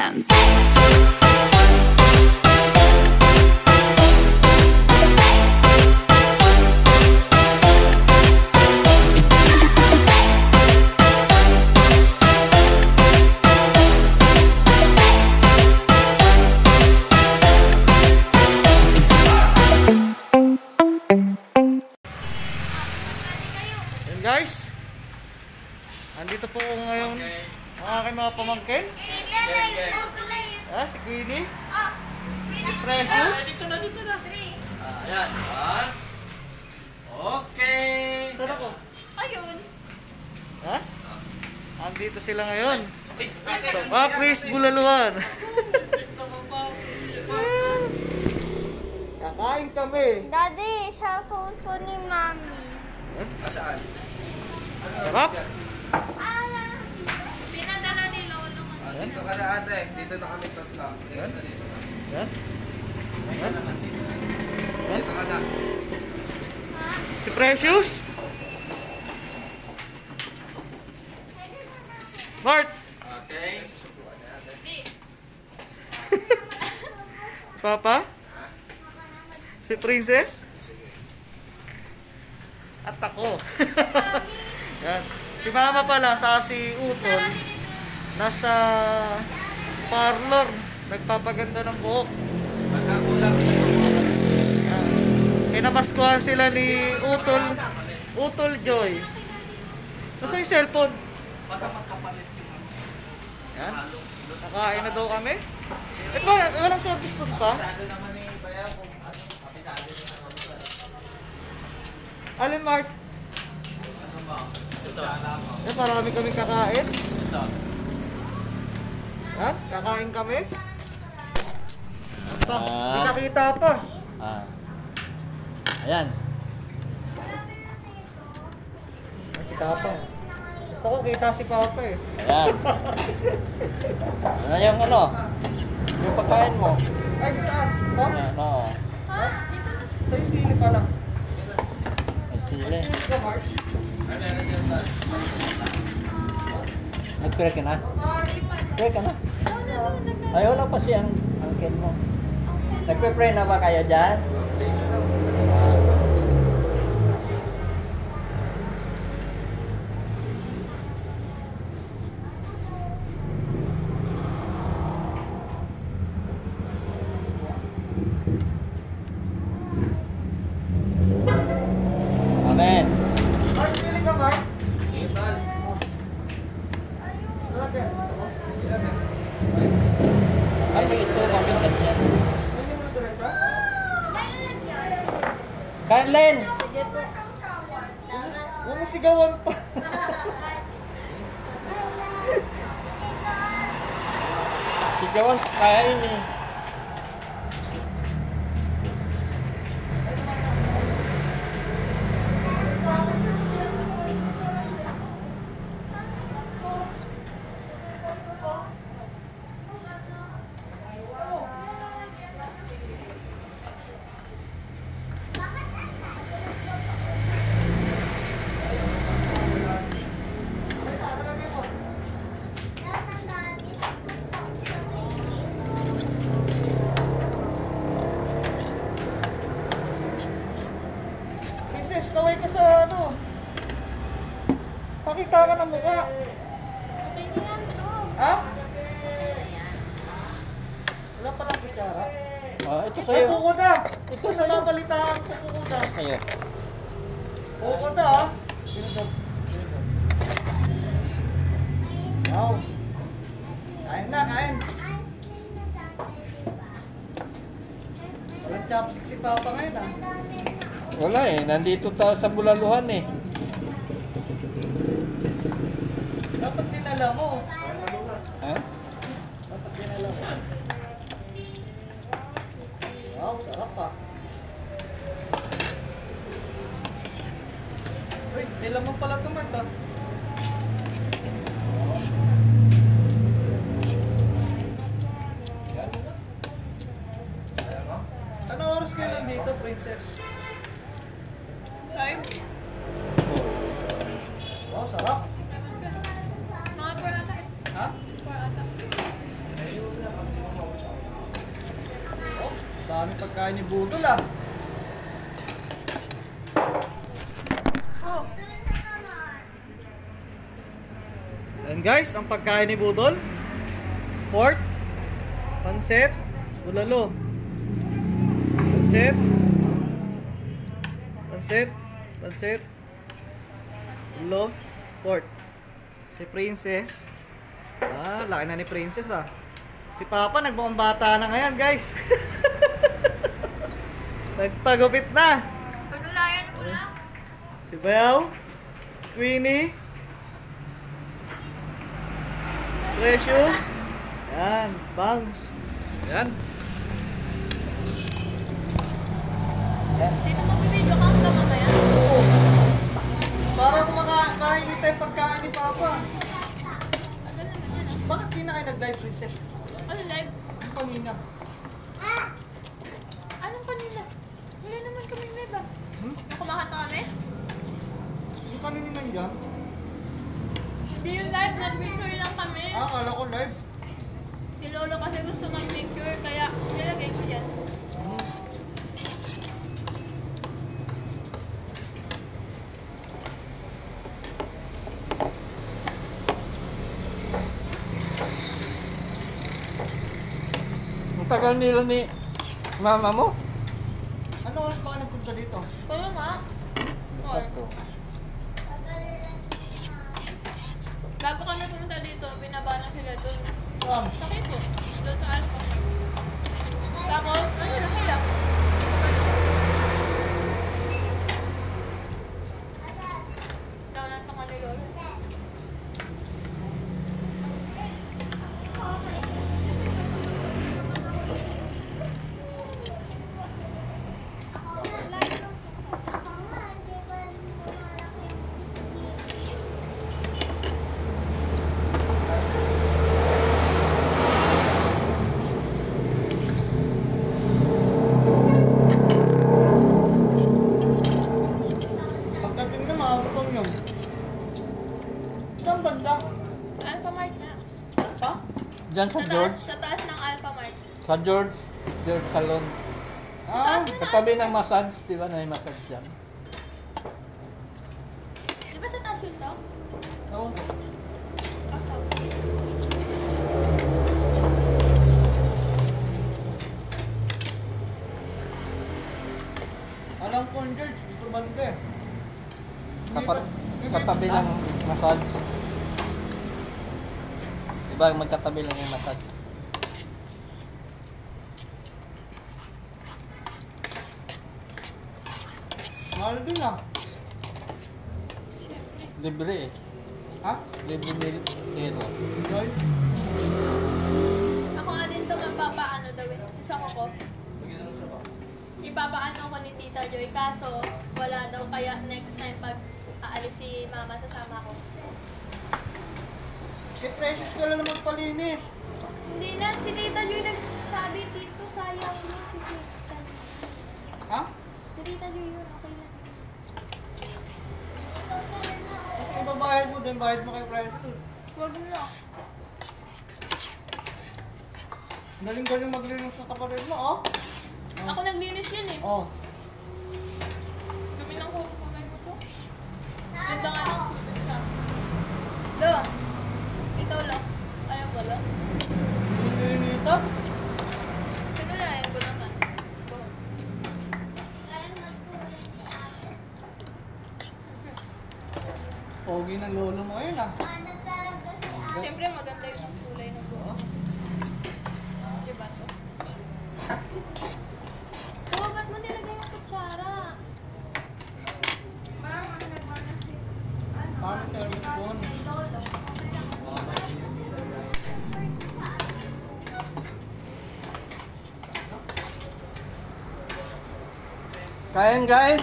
dance. Guys, andito po ngayon ang aking mga pamangkin. Si Queenie, si Precious. Dito na. Ayan. Okay. Saan ako? Ayun. Ha? Andito sila ngayon. Sa Bakris Bulaluhan. Kakain kami. Daddy, sa phone po ni Mami. Saan? Sarap. Pinadala ni Lolo. Dito ka na ate. Dito na kami tatlo. Yan. Yan. Dito ka na. Si Precious. Bart. Okay. Papa. Si Princess. At ako. Yan. Si Mama pala, sa si Utol, nasa parlor, nagpapaganda ng buhok. Yan. Kinamaskuhan sila ni Utol Joy. Nasa yung cellphone? Yan. Nakain na daw kami. Eh ba, walang service food pa? Alin, Mark? Marami kami kakain. Ha? Kakain kami. Ito, hindi nakita pa. Ayan. Si Papa. Gusto ko kita si Papa eh. Ayan. Ano yung ano? Yung pagkain mo? Ay, saan? Ha? Ayan, oo. Sa yung sili pala. May sili. Ito, Mark. Nag-pray ka na? Pray ka na? Ayaw lang pa siya ang angkin mo. Nagpe-pray na ba kayo dyan? Amen. Mark, pili ka, Mark. Ay, may ito kami ganyan. Kain, Len! Huwag mo sigawan pa. Sigawan, kain eh. Princess, kaway ka sa ano. Pakita ka ng mukha. Ha? Wala palang kutsara. Ito Ay, sa'yo. buko na! Ito Ito sa'yo. nababalitaan sa buko na. Sa'yo. Buko na ha. Wow. Kain na, kain. Walang chopstick si Papa ngayon ha. Wala eh, nandito tayo sa Bulaluhan eh. Dapat dinala mo. Ha? Dapat dinala mo. Wow, sarap pa. Uy, may laman pala ito, Marta. Anong oras kayo nandito, Princess? 5? Wow, sarap. Mga 4 ata. Ha? 4 ata. Dami pagkain ni Budol ah. Oh. Ayan guys, ang pagkain ni Budol. Pork, pansit, bulalo. Pansit. Bulalo, pork. Si Princess. Laki na ni Princess ah. Si Papa nagmukhang bata na ngayon guys. Nagpagupit na. Panulayan ko na. Si Bayaw, Queenie, Precious, yan, Bangs, yan. Dito mag-video ka hanggang mamaya. Para makakita yung pagkaan ni Papa. Tagal naman yan ah. Bakit di na kayo nag-live, Princess? Ano live? Kanina. Anong kanina? Wala naman kami live ah. Yung kumakanta kami? Yung kanina nandiyan? Hindi yung live, nag-picture lang kami. Akala ko live. Si Lolo kasi gusto mag-picture, kaya nilagay ko dyan. Ang tagal nila ni mama mo. Ano oras ba ka nagpunta dito? Kaya nga. Or, bago kami pumunta dito, binaba na sila doon. Saan? Sa Quito, doon sa Alpha. Tapos, ano na sila? Daw na itong ano yun. Pagdating na, makakutong yun. Saan banda? Alpha Mart na. Ha? Diyan sa George. Sa taas ng Alpha Mart. Sa George. George Salon. Katabi ng massage. Di ba na may massage dyan? Di ba sa taas yun to? Oo. Alam ko ang George, dito banda eh. Katabi lang massage. Di ba magkatabi lang yung massage? Mahal din ah. Libre eh. Ha? Libre nilo. Joy? Ako nga din to magpapaano daw eh. Isa ko ko. Ipapaano ko ni Tita Joy, kaso wala daw, kaya next time pag aalis si Mama, sasama ko. Si Precious ka lang naman palinis. Hindi na, si Tita Joy nagsabi dito, sayang yun si Tita. Ha? Si Tita Joy yun, okay na. Kasi ibabayad mo din, bayad mo kay Precious. Huwag na. Galing-galing maglinis ng kapatid mo, oh. Ako naglinis yun eh. Oh. Dumi ng kamay mo to. Ganda nga ng kudos sa. Lo, ikaw lang. Ayaw mo lang. Nilinitan? Pinulayan ko naman. Pogi ng lolo mo ngayon, ah. Siyempre maganda yung kulay ng buhok. Diba to? Oh, ba't mo nilagay yung kutsara? Paano service phone? Kain guys.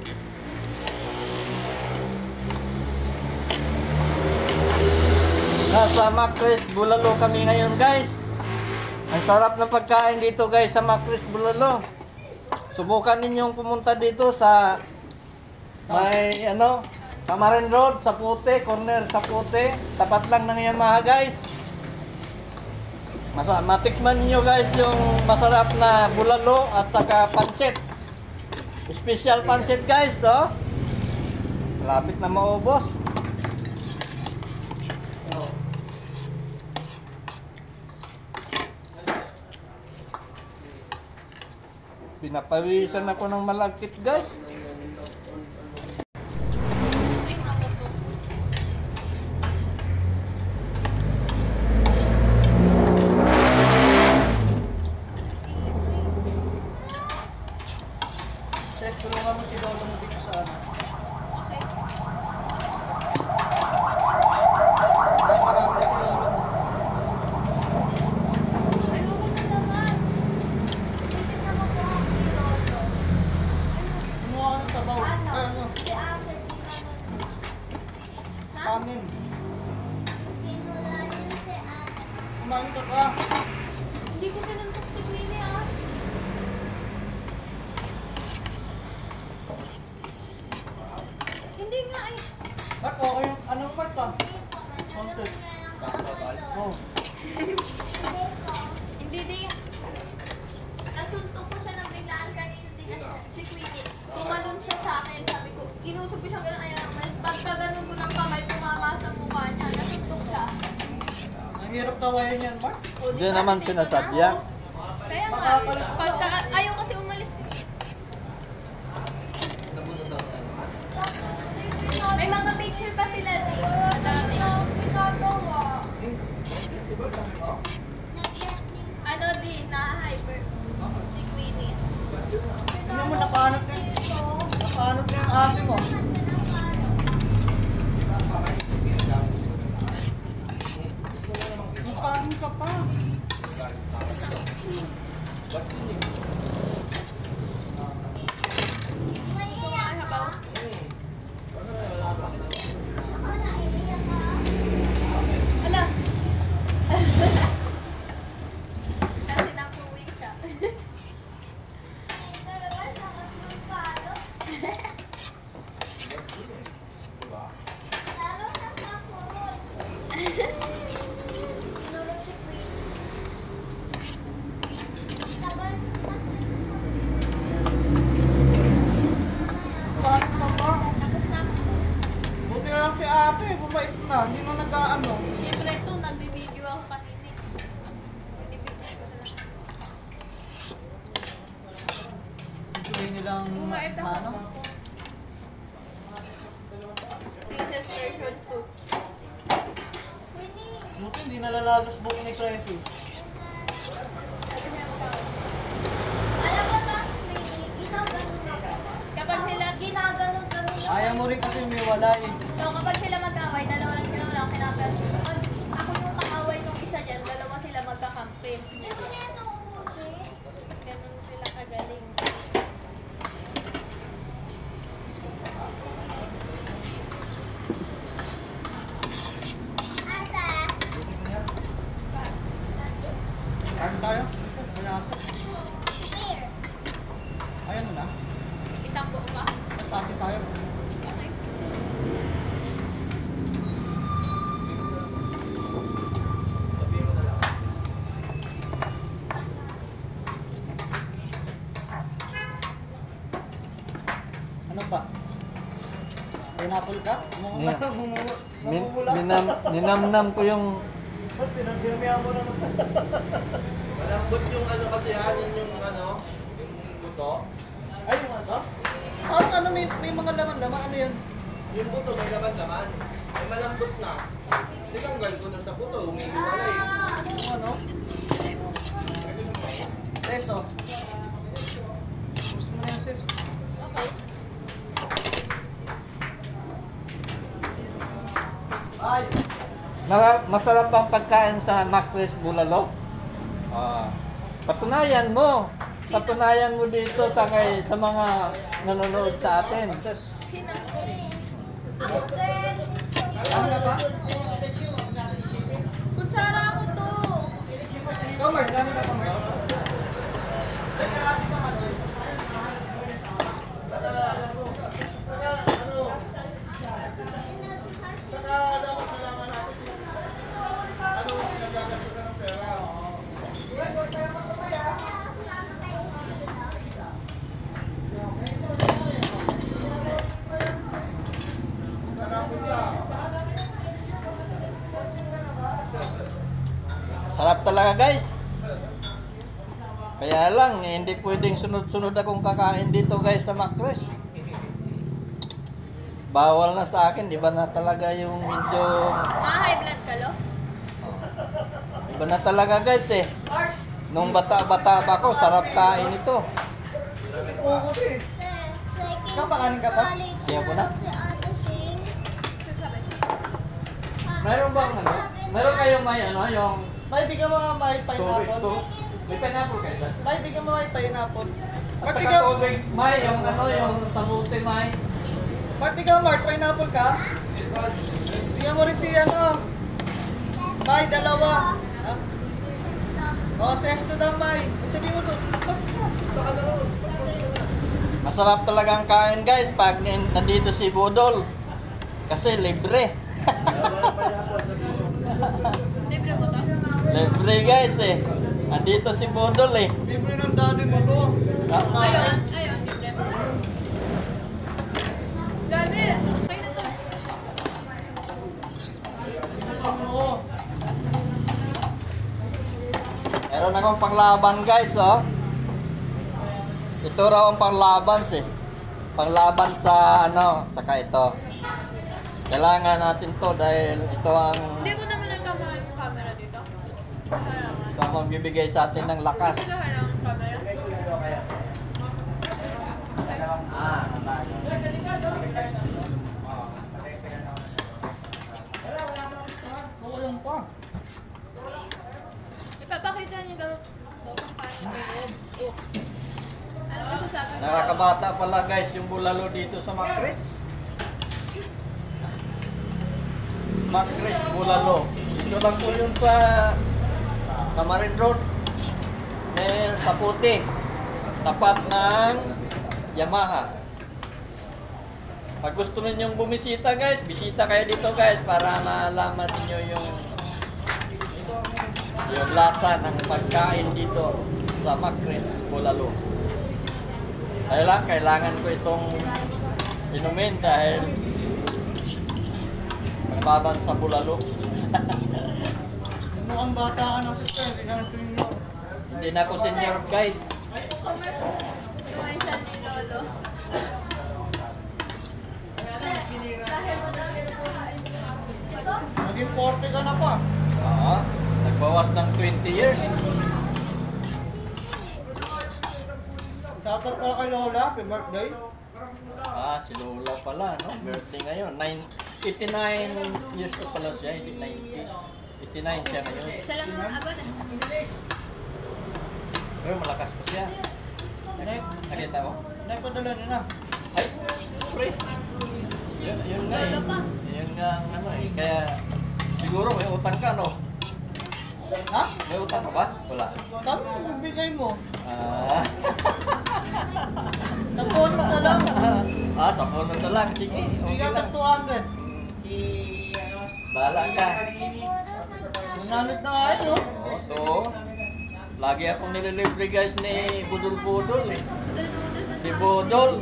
Nasa Macris Bulalo kami ngayon guys. Ang sarap ng pagkain dito guys sa Macris Bulalo. Subukan ninyong pumunta dito sa may ano, Tamarin Road, Sapute, corner Sapute. Tapat lang ng Yamaha guys. Matikman niyo guys yung masarap na bulalo at saka pancit. Special pancit guys, oh. Malapit na maubos. Pinapawisan ako ng malagkit guys. Ay, naku to. Ses, tulungan mo si lolo mo dito sa ano. Okay. Kaya marami na si lolo mo. Ay, huwag na naman. Hindi naman po ako lolo. Kumuha ka ng sabaw. Ay, ano? Si Ate, ha? Kanin. Kinulayan si Ate. Kumain ka pa. Hindi ko pinuntok si Queenie, ah. Hindi nga eh. Ba't okay yung ano part pa? Content. Oh. Hindi din. Nasuntok ko siya ng biglaan kanina din si Queenie. Tumalon siya sa akin. Sabi ko, inusog ko siya gano'n. Kaya mas pagka ganun ko ng kamay, pumama sa mukha niya. Nasuntok siya. Ang hirap tawayan yan, Mark. O, Hindi diba, naman dito sinasadya. na ako. Kaya nga, pagka ayaw kasi umalis eh. May mga picture pa sila din. Madami. Ano din, na-hyper. Si Queenie. Tingnan mo, napaanot na yung ate mo. Napaanot ka pa. Habaw. Ala. Kasi napuwi siya. Napaanot ka pa. Tapos na ako. Buti na lang si ate. Bumait na. Hindi na nag-ano. Siyempre ito, nagbibideo ako kanina. Binibideo ko sila. Hindi nilang Bumait ako. ano. Princess version 2. Buti hindi nalalagos buko ni Precious. Sabi niya magkakaroon. Alam mo ba, ginaganon ako. Kapag sila, Ginaganon-ganon ako. Ayaw mo rin kasi umiwalay. so kapag sila mag-away, dalawa lang kinapel. Pag ako yung kaaway nung isa dyan, dalawa sila magkakampi. Hindi ko na ito ubusin. Ganun sila kagaling. Ate, Kain tayo. Kaya ako. here. Ayan mo na. Isang buo pa. Sati tayo. Okay. Ano pa? Pineapple cut? Yeah. Ninamnam ko yung Pinagdirmihan mo na naman. Malambot yung ano kasi yan yung ano, yung buto. Ay, yung ano? Parang ano, may mga laman-laman. Ano yun? Yung buto may laman-laman. May malambot na. Tinanggal ko na sa buto, umiiwalay. Yung ano? Seso. Gusto mo na yung ses? Okay. Ay! masarap ang pagkain sa Macris Bulalo. Patunayan mo. Patunayan mo dito sa mga nanonood sa atin. Ses. Sino? Ano ka pa? Kutsara ko to. Ikaw, Mark. Gano'n ka pa, Mark? talaga guys. Kaya lang, hindi pwedeng sunod-sunod akong kakain dito guys sa Macris. Bawal na sa akin, di ba na talaga yung medyo... High blood ka, lo? Iba na talaga guys eh. Nung bata-bata pa ako, sarap kain ito. Kasi kuko to eh. Second Kapakanin ka pa? college Siya po na? Si Ate Sing. Sabi. Meron bang ano? Meron kayong may ano, yung May bigyan mo nga may tubig pineapple. to? May pineapple kayo dyan? May bigyan mo may pineapple. At Marty saka ka, tubig, may yung ano, yung sabuti may. Marty ka, Mart, pineapple ka? Bigyan mo rin si ano. May, dalawa. Ha? O, sesto daw, May. Sabi mo to, basta. Masarap talaga ang kain guys pag nandito si Budol. Kasi libre. Libre mo to? Libre guys eh. Nandito si Budol eh. Libre ng daddy mo to. Ayun, ayun, libre mo. Dali, okay na to. Oo. Meron akong panglaban guys oh. Ito raw ang panglaban eh. Panglaban sa ano, saka ito. Kailangan natin to dahil ito ang Hindi ko naman nagkamahal yung camera dito. Kailangan. ito ang magbibigay sa atin ng lakas. Sino kailangan yung camera? Oo, yung pa. Ipapakita niyo daw kung paano may loob. Ano ba sasabi mo? Nakakabata pala guys yung bulalo dito sa Macris. Macris bulalo. Dito lang po yun sa Tamarin Road. May sa puti. Tapat ng Yamaha. Pag gusto ninyong bumisita guys, bisita kayo dito guys para malaman niyo yung lasa ng pagkain dito sa Macris bulalo. Kaya lang, kailangan ko itong inumin dahil panglaban sa bulalo. Mukhang bata ka ng sister, hindi ka na senior. Hindi na ako senior guys. Kumain siya ni Lolo. Naging 40 ka na pa. Oo, nagbawas ng 20 years. Shoutout pala kay Lola, happy birthday. Si Lola pala, no? Birthday ngayon. 89 years old pala siya, hindi 90. 89 siya ngayon. Isa lang yung agon eh. Pero malakas pa siya. Nakita mo? Naipadala niya na. Ay, pre. Yun nga eh. Lola pa. Yun nga ang ano eh. Kaya siguro may utang ka, no? Ha? May utang ka ba? Wala. Sabi mo, bibigay mo. Ah. Nagpono na lang. Sa phone na lang. Sige, okay Bigyan lang. ng 200. Bahala ka. Manamit na nga yun, no? Oo, to. Lagi akong nililibre guys ni Budol-Budol eh. Ni Budol.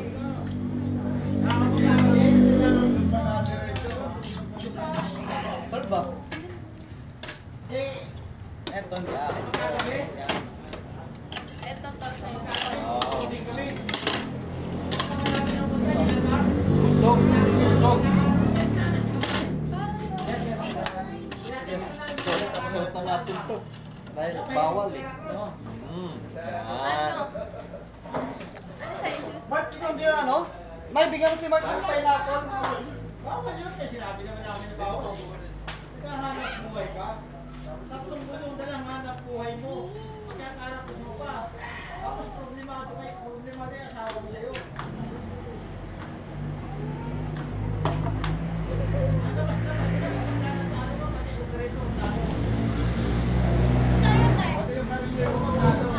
Ano ba? Eto, hindi akin. Ito to sa'yo. Oh. Busog, busog. Suot na natin to. Dahil bawal eh. Yan. Ano sa'yo, Diyos? Mark, ikaw di ano? May bigyan mo si Mark ng pineapple. Bawal yun kasi sinabi naman namin na bawal. Naghahanap buhay ka. 3 bulong na lang hanap buhay mo. Kaya hanap mo pa. Tapos problemado kayo, problema na yung asawa mo sa'yo. Pati yung sarili mo,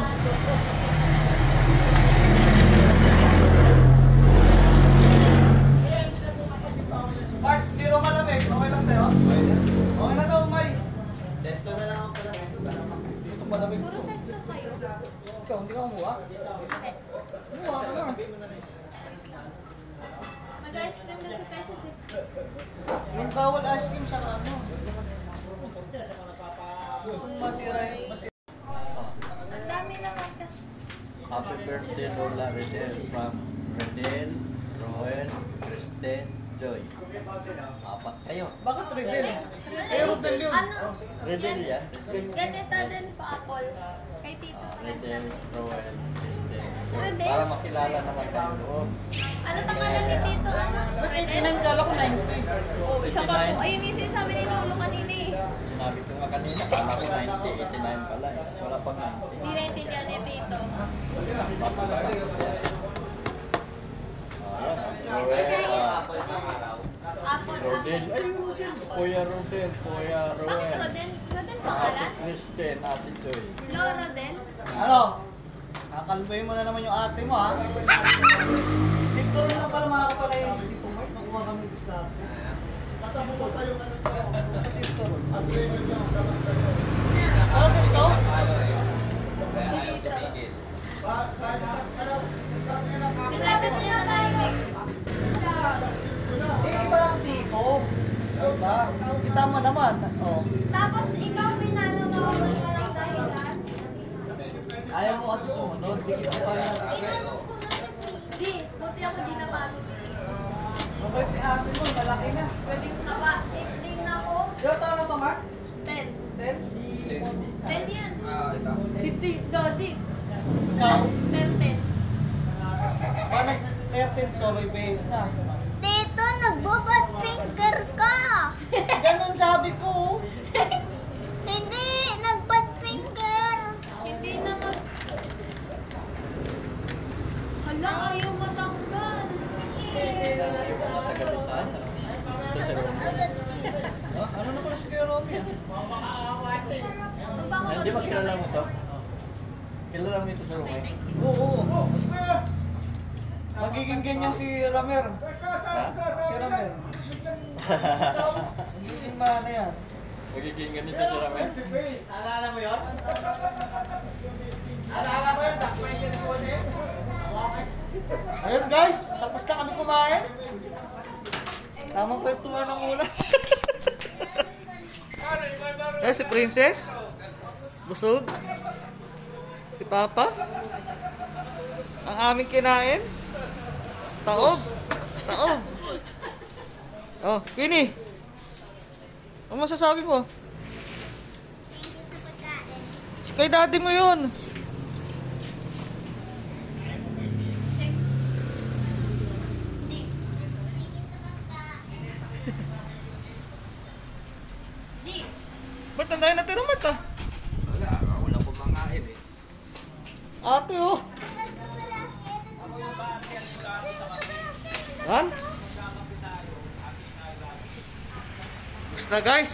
Mark, di ro malamig. Okay lang sa'yo? Okay na daw, May. Sesto na lang ako pala. Gusto mo malamig Puro to. size na kayo. Ikaw, hindi ka kumuha? Eh, Kumuha ka na. mag-ice cream na si Precious eh. Yung bawal ice cream sa ano. sa mga Kung masira yung masira. Ang dami naman kasi. Happy birthday, Lola Redel from Redel, Roel, Kristen, Joy. Apat kayo. Bakit Redel? Eh, Rodel yun. Ano? Redel yan? Ganito din pa, Apple. Kay Tito. Redel, Roel, Kristen, Joy. Redel? Para makilala naman kayo doon. Ano pangalan ni Tito? Ano? Redel? 89 kala ko 90. Oh, isa pa po. Ayun yung sinasabi ni Lolo kanina eh. Sinabi ko nga kanina, kala ko 90, 89 pala. Wala pang 90. Hindi naintindihan ni Tito. Apple, Rodel, apple. ay Kuya Rodel, Kuya Bakit Roel, Rodel? Rodel Ate pangalan? Kristen, Ate Joy. Lo, Rodel? Ano? Kakalbayin mo na naman yung ate mo, ha? Dito rin lang pala makakapala yung dito, Mark. Nakuha kami gusto natin. Kasabot tayo ano to. Dito. Upgrade niya. Ano, Sisto? Si Tito. Ano? Sinabi niya na naimik. Eh, iba ang tipo. Diba? Kita mo naman. Oh. Tapos ikaw pinalo mo ako ng walang dahilan. Ayaw mo kasi sumunod. Di kita kasaya. Di, buti ako di napalo ni Tito. Mabait ni ate mo, malaki na. Galing na ba? 18 na ako. Ilang taon na to, Mark? 10. 10? 10 yan. Ito. Si Dodi. Ikaw? 10. Ba, nag-13 to, may babe na. Tito, nagbabad finger ka. Ganun sabi ko. Hindi, nagbad finger. Hindi na mag... Hala, ayaw matanggal. Matagal sa asa. Ito sa room. Oh, ano na pala si Kuya Romy? Ano ba ako Hindi ba kilala mo to? Kilala mo ito sa room eh? Oo. Magiging ganyan si Ramer. Ha? Si Ramer. Magiging mana yan. Magiging ganito si Ramel? Alala mo yun? Alala mo yun? Dakmay siya ni Kone? Ayun guys, tapos na kami kumain. Tamang kwentuhan ng ulan. Eh, si Princess. Busog. Si Papa. Ang aming kinain. Taob. Taob. Oh, Queenie. Ano masasabi mo? Kay daddy mo yun. Ba't nandayan natin ang mata? Wala, wala po mangain eh. Ate oh. Yan. Basta guys.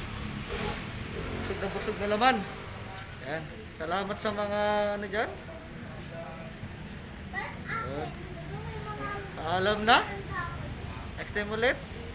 Busog na laman. Yan. Salamat sa mga ano dyan. Yan. Paalam na. Next time ulit.